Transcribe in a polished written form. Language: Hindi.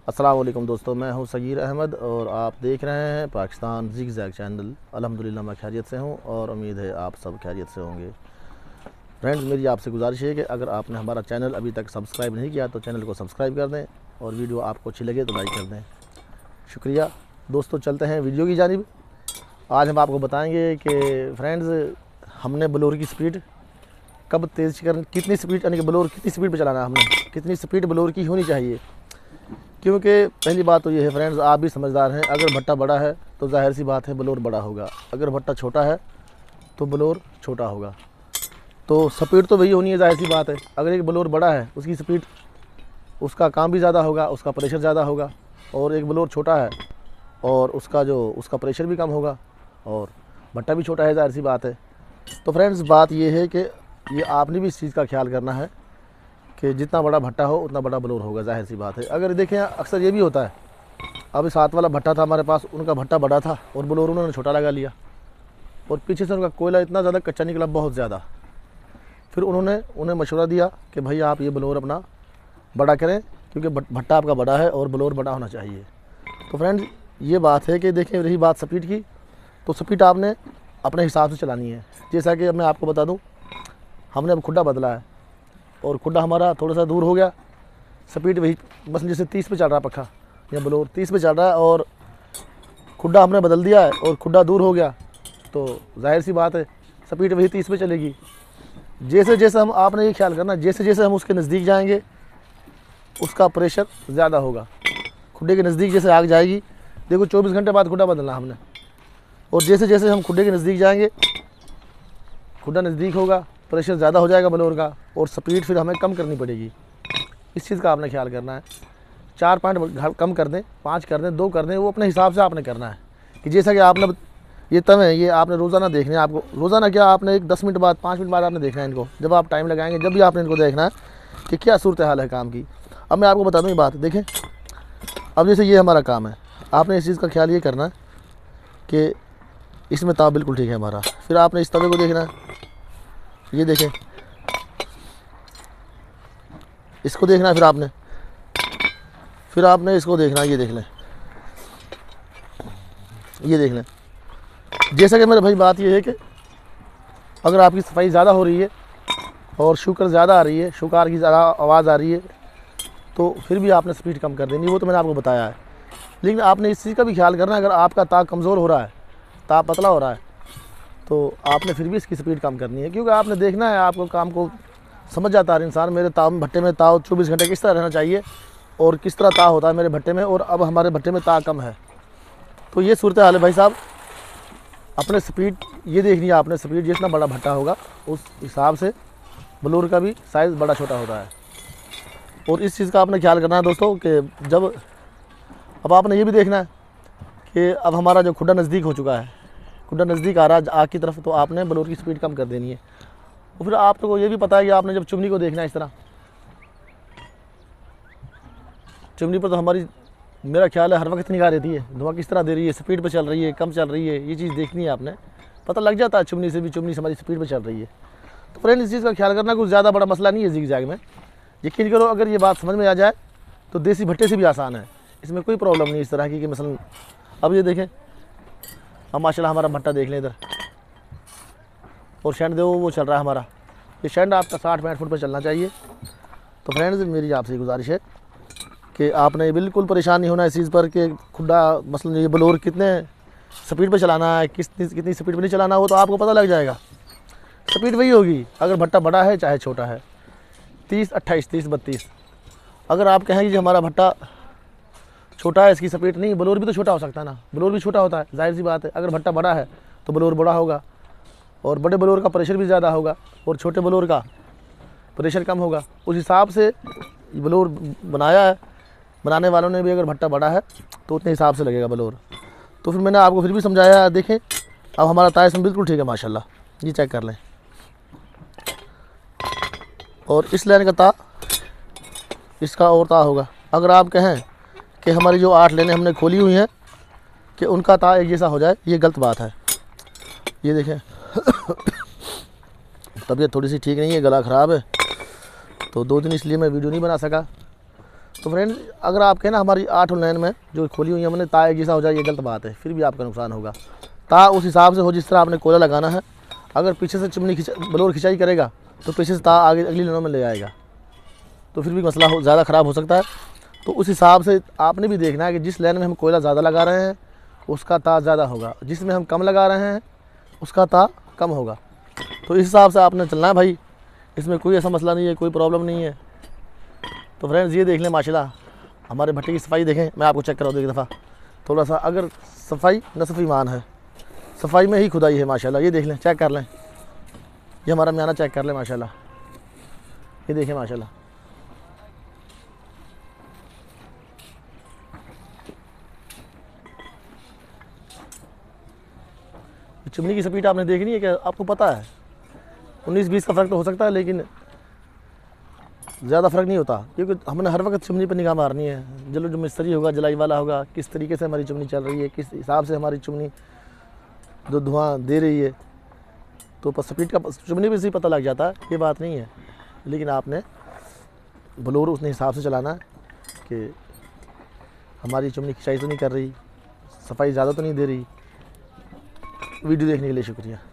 अस्सलाम वालेकुम दोस्तों, मैं हूं सगीर अहमद और आप देख रहे हैं पाकिस्तान ज़िगज़ैग चैनल। अल्हम्दुलिल्लाह मैं खैरियत से हूं और उम्मीद है आप सब खैरियत से होंगे। फ्रेंड्स, मेरी आपसे गुजारिश है कि अगर आपने हमारा चैनल अभी तक सब्सक्राइब नहीं किया तो चैनल को सब्सक्राइब कर दें और वीडियो आपको अच्छी लगे तो लाइक कर दें। शुक्रिया दोस्तों। चलते हैं वीडियो की जानिब। आज हम आपको बताएँगे कि फ्रेंड्स, हमने ब्लोअर की स्पीड कब तेज़ कर, कितनी स्पीड यानी कि ब्लोअर कितनी स्पीड पर चलाना है, हमने कितनी स्पीड ब्लोअर की होनी चाहिए। क्योंकि पहली बात तो ये है फ्रेंड्स, आप भी समझदार हैं, अगर भट्टा बड़ा है तो ज़ाहिर सी बात है ब्लोअर बड़ा होगा, अगर भट्टा छोटा है तो ब्लोअर छोटा होगा। तो स्पीड तो वही होनी है, ज़ाहिर सी बात है। अगर एक ब्लोअर बड़ा है उसकी स्पीड, उसका काम भी ज़्यादा होगा, उसका प्रेशर ज़्यादा होगा, और एक ब्लोअर छोटा है और उसका प्रेशर भी कम होगा और भट्टा भी छोटा है, ज़ाहिर सी बात है। तो फ्रेंड्स, बात ये है कि ये आपने भी इस चीज़ का ख्याल करना है कि जितना बड़ा भट्टा हो उतना बड़ा ब्लोअर होगा, ज़ाहिर सी बात है। अगर देखें अक्सर ये भी होता है, अभी साथ वाला भट्टा था हमारे पास, उनका भट्टा बड़ा था और ब्लोअर उन्होंने छोटा लगा लिया और पीछे से उनका कोयला इतना ज़्यादा कच्चा निकला, बहुत ज़्यादा। फिर उन्हें मशवरा दिया कि भाई आप ये ब्लोअर अपना बड़ा करें क्योंकि भट्टा आपका बड़ा है और ब्लोअर बड़ा होना चाहिए। तो फ्रेंड्स, ये बात है कि देखें, रही बात स्पीड की, तो स्पीड आपने अपने हिसाब से चलानी है। जैसा कि मैं आपको बता दूँ, हमने अब खुड्डा बदला है और खुड्डा हमारा थोड़ा सा दूर हो गया, स्पीड वही बस जैसे 30 पे चल रहा है पक्का, या ब्लोअर 30 पे चल रहा है और खुड्डा हमने बदल दिया है और खुड्डा दूर हो गया, तो जाहिर सी बात है स्पीड वही 30 पे चलेगी। जैसे जैसे हम, आपने ये ख्याल करना, जैसे जैसे हम उसके नज़दीक जाएंगे उसका प्रेशर ज़्यादा होगा। खुड्डे के नज़दीक जैसे आग जाएगी, देखो 24 घंटे बाद खुड्डा बदलना हमने, और जैसे जैसे हम खुड्डे के नज़दीक जाएंगे, खुड्डा नज़दीक होगा, प्रेशर ज़्यादा हो जाएगा ब्लोअर का और स्पीड फिर हमें कम करनी पड़ेगी। इस चीज़ का आपने ख्याल करना है। 4 पॉइंट कम कर दें, 5 कर दें, 2 कर दें, वो अपने हिसाब से आपने करना है। कि जैसा कि आपने ये तम है, ये आपने रोज़ाना देखना है। आपको रोज़ाना क्या, आपने एक 10 मिनट बाद, 5 मिनट बाद आपने देखना है इनको। जब आप टाइम लगाएंगे, जब भी आपने इनको देखना है कि क्या सूरत हाल है काम की। अब मैं आपको बता दूँ ये बात, देखें, अब जैसे ये हमारा काम है, आपने इस चीज़ का ख्याल ये करना है कि इसमें ताव बिल्कुल ठीक है हमारा। फिर आपने इस तवे को देखना है, ये देखें, इसको देखना है, फिर आपने इसको देखना है, ये देख लें, ये देख लें। जैसा कि मेरे भाई बात ये है कि अगर आपकी सफाई ज़्यादा हो रही है और शुकर ज़्यादा आ रही है, शुकार की ज़्यादा आवाज़ आ रही है, तो फिर भी आपने स्पीड कम कर देनी, वो तो मैंने आपको बताया है। लेकिन आपने इस चीज़ का भी ख्याल करना है, अगर आपका ताव कमज़ोर हो रहा है, ताव पतला हो रहा है, तो आपने फिर भी इसकी स्पीड कम करनी है। क्योंकि आपने देखना है, आपको काम को समझ जाता है इंसान, मेरे ताव भट्टे में ताव 24 घंटे किस तरह रहना चाहिए और किस तरह ताव होता है मेरे भट्टे में, और अब हमारे भट्टे में ताव कम है। तो ये सूरत हाल है भाई साहब। अपने स्पीड ये देखनी है आपने, स्पीड जितना बड़ा भट्टा होगा उस हिसाब से ब्लोअर का भी साइज़ बड़ा छोटा होता है। और इस चीज़ का आपने ख्याल करना है दोस्तों कि जब, अब आपने ये भी देखना है कि अब हमारा जो खुड्डा नज़दीक हो चुका है, खुड्डा नज़दीक आ रहा है आग की तरफ, तो आपने ब्लोअर की स्पीड कम कर देनी है। और फिर आपको ये भी पता है कि आपने जब चिमनी को देखना है, इस तरह चिमनी पर तो हमारी, मेरा ख्याल है हर वक्त निगाह रहती है, धुआं किस तरह दे रही है, स्पीड पे चल रही है, कम चल रही है, ये चीज़ देखनी है आपने। पता लग जाता है चिमनी से भी, चिमनी से हमारी स्पीड पे चल रही है। तो फ्रेंड, इस चीज़ का ख्याल करना कुछ ज़्यादा बड़ा मसला नहीं है ज़िगज़ैग में। यकीन करो, अगर ये बात समझ में आ जाए तो देसी भट्टे से भी आसान है, इसमें कोई प्रॉब्लम नहीं इस तरह की कि मसलन, अब ये देखें, अब माशाल्लाह हमारा भट्टा देख लें इधर, और शेंड दो वो चल रहा है हमारा, ये शेंड आपका 60-65 फुट पर चलना चाहिए। तो फ्रेंड्स, मेरी आपसे गुजारिश है कि आपने बिल्कुल परेशान नहीं होना इस चीज़ पर कि खुड्डा मसलन ये ब्लोअर कितने स्पीड पे चलाना है, कितनी स्पीड पे नहीं चलाना, वो तो आपको पता लग जाएगा। स्पीड वही होगी अगर भट्टा बड़ा है चाहे छोटा है, 30, 28, 30, 32। अगर आप कहेंगे कि हमारा भट्टा छोटा है, इसकी स्पीड नहीं, ब्लोअर भी तो छोटा हो सकता है ना, ब्लोअर भी छोटा होता है, जाहिर सी बात है। अगर भट्टा बड़ा है तो ब्लोअर बड़ा होगा और बड़े ब्लोअर का प्रेशर भी ज़्यादा होगा और छोटे ब्लोअर का प्रेशर कम होगा। उस हिसाब से ब्लोअर बनाया है, बनाने वालों ने भी। अगर भट्टा बड़ा है तो उतने हिसाब से लगेगा ब्लोअर। तो फिर मैंने आपको फिर भी समझाया, देखें अब हमारा तार इसमें बिल्कुल ठीक है माशाल्लाह, ये चेक कर लें। और इस लाइन का ता, इसका और ता होगा। अगर आप कहें कि हमारी जो 8 लेनें हमने खोली हुई हैं कि उनका ता एक जैसा हो जाए, ये गलत बात है। ये देखें तबीयत थोड़ी सी ठीक नहीं है, गला ख़राब है, तो 2 दिन इसलिए मैं वीडियो नहीं बना सका। तो फ्रेंड्स अगर आप कहें ना हमारी 8 लाइन में जो खोली हुई है हमने तार एक जैसा हो जाए, ये गलत बात है, फिर भी आपका नुकसान होगा। तार उस हिसाब से हो जिस तरह आपने कोयला लगाना है। अगर पीछे से चिमनी ब्लोअर खिंचाई करेगा तो पीछे से तार आगे अगली लाइनों में ले आएगा, तो फिर भी मसला ज़्यादा ख़राब हो सकता है। तो उस हिसाब से आपने भी देखना है कि जिस लाइन में हम कोयला ज़्यादा लगा रहे हैं उसका तार ज़्यादा होगा, जिसमें हम कम लगा रहे हैं उसका तार कम होगा। तो इस हिसाब से आपने चलना है भाई, इसमें कोई ऐसा मसला नहीं है, कोई प्रॉब्लम नहीं है। तो फ्रेंड्स ये देख लें माशाल्लाह हमारे भट्टे की सफाई देखें, मैं आपको चेक करा दूँ एक दफ़ा थोड़ा सा। अगर सफाई नसफ़ ईमान है, सफाई में ही खुदाई है माशाल्लाह। ये देख लें, चेक कर लें, ये हमारा म्याना चेक कर लें माशाल्लाह, ये देखें माशाल्लाह। चिमनी की स्पीड आपने देखनी है, क्या आपको पता है 19-20 का फ़र्क तो हो सकता है, लेकिन ज़्यादा फ़र्क नहीं होता, क्योंकि हमने हर वक्त चिमनी पर निगाह मारनी है। जो मिस्त्री होगा, जलाई वाला होगा, किस तरीके से हमारी चिमनी चल रही है, किस हिसाब से हमारी चिमनी जो धुआं दे रही है, तो स्पीड का चिमनी पर से पता लग जाता है, ये बात नहीं है। लेकिन आपने ब्लोअर उस हिसाब से चलाना है कि हमारी चिमनी खिंचाई तो नहीं कर रही, सफाई ज़्यादा तो नहीं दे रही। वीडियो देखने के लिए शुक्रिया।